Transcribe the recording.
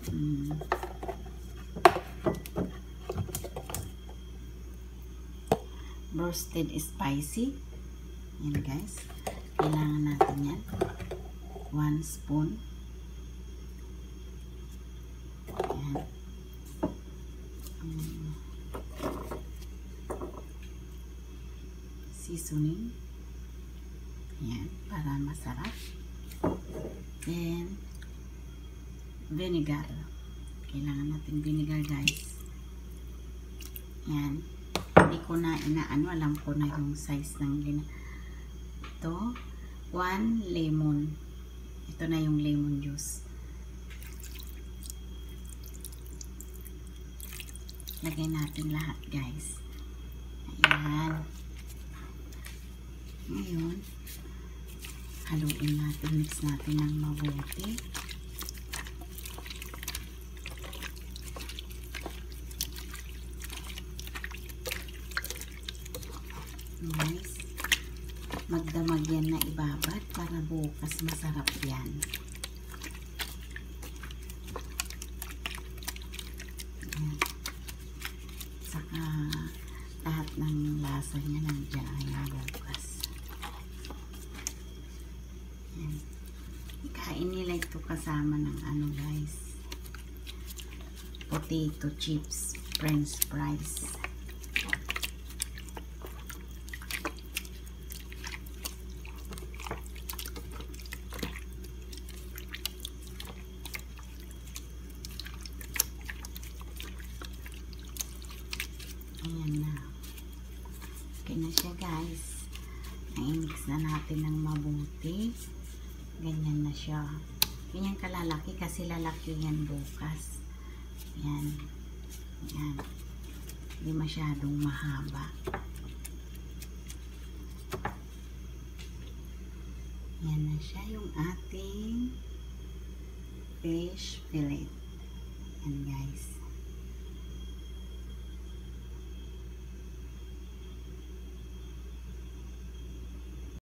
Roasted spicy. Yan guys. Kailangan natin yan. 1 spoon. Yan. Seasoning. Yan. Para masarap. Then, vinegar. Kailangan natin vinegar guys. Yan. Hindi ko na inaano. Alam ko na yung size ng ito. 1 lemon. Ito na yung lemon juice. Lagay natin lahat guys. Ayan. Ngayon, haluin natin. Mix natin ng mabuti. Nice. Magdamag yan na ibabad para bukas masarap yan. Ayan. Saka lahat ng lasa niya nandiyan ay bukas. Ayan. Ikain nila ito kasama ng ano guys, potato chips, french fries. Ayan na. Okay na siya guys. Na-mix na natin ng mabuti. Ganyan na siya. Ganyan kalalaki kasi lalaki yan bukas. Ayan. Ayan. Hindi masyadong mahaba. Ayan na siya yung ating fish fillet. Ayan guys.